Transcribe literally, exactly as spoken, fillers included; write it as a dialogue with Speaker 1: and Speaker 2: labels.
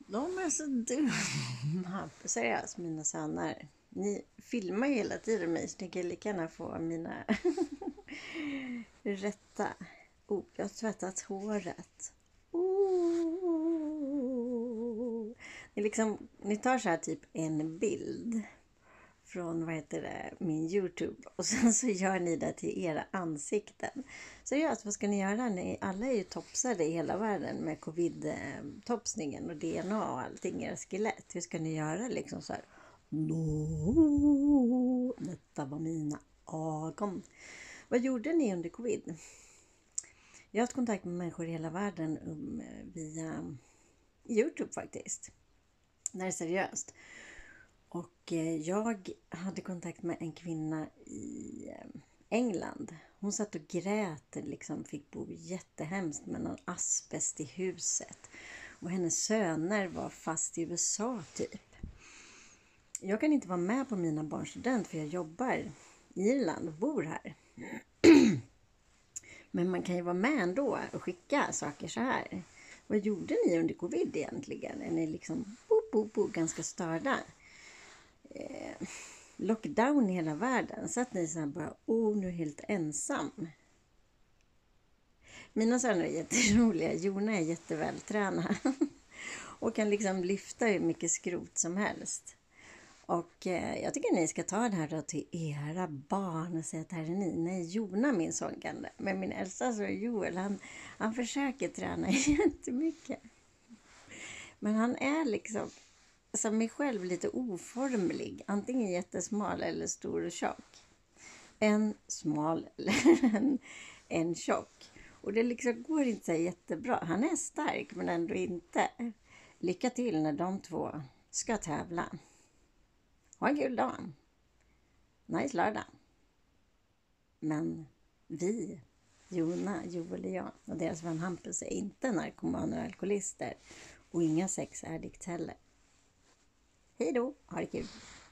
Speaker 1: De är så dumma. Seriöst, mina söner. Ni filmar ju hela tiden mig, så ni kan lika gärna få mina rätta. Oh, jag har tvättat håret. Oh. Ni, liksom, ni tar så här typ en bild från vad heter det, min YouTube, och sen så gör ni det till era ansikten. Seriöst, vad ska ni göra? Ni alla är ju topsade i hela världen med covid-topsningen och D N A och allting, era skelett. Hur ska ni göra liksom så här? No, detta var mina ögon. Vad gjorde ni under covid? Jag har haft kontakt med människor i hela världen um, via YouTube faktiskt. Det är seriöst. Och jag hade kontakt med en kvinna i England. Hon satt och grät, liksom fick bo jättehemskt med någon asbest i huset. Och hennes söner var fast i U S A typ. Jag kan inte vara med på mina barns student för jag jobbar i Irland och bor här. Men man kan ju vara med ändå och skicka saker så här. Vad gjorde ni under covid egentligen? Är ni liksom bo, bo, bo, ganska störda? Eh, lockdown i hela världen. Så att ni så här bara, oh, nu är helt ensam. Mina söner är jätteroliga. Jona är jättevältränad. Och kan liksom lyfta hur mycket skrot som helst. Och eh, jag tycker ni ska ta det här då till era barn och säga att här är ni. Nej, Jona min son kan det. Men min äldsta så Joel, han, han försöker träna jättemycket. Men han är liksom som mig själv lite oformlig. Antingen jättesmal eller stor och tjock. En smal eller en, en tjock. Och det liksom går inte så jättebra. Han är stark men ändå inte. Lycka till när de två ska tävla. Ha en kul dag. Nice lördag. Men vi, Jona, Joel och jag och deras vän Hampus är inte narkomaner och alkoholister. Och inga sexaddikt heller. Hej då, ha det kul.